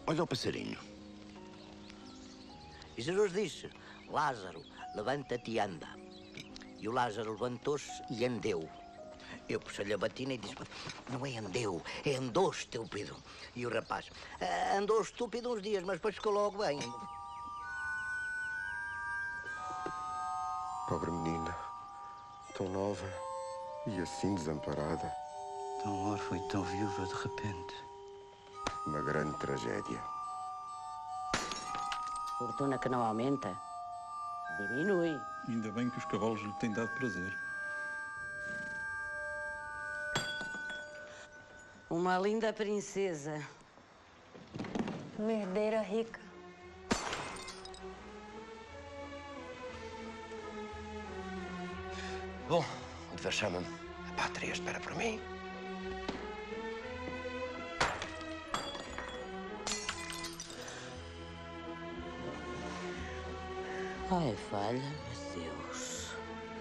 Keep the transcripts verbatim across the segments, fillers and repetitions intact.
Olha o passarinho. E Jesus disse, Lázaro, levanta-te e anda. E o Lázaro levantou-se e andeu. Eu puxei-lhe a batina e disse, não é andeu, é andou, estúpido. E o rapaz, andou estúpido uns dias, mas depois ficou logo bem. Pobre menina, tão nova e assim desamparada. Tão órfã e tão viúva de repente. Uma grande tragédia. Fortuna que não aumenta, diminui. Ainda bem que os cavalos lhe têm dado prazer. Uma linda princesa. Uma herdeira rica. Bom, o dever chama-me. A pátria espera por mim. Ai, valha-me Deus.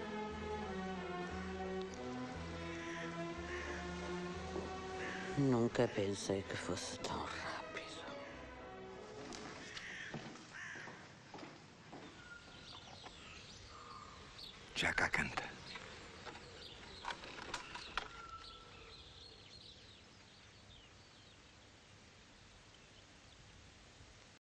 Nunca pensei que fosse tão rápido. Já cá canta.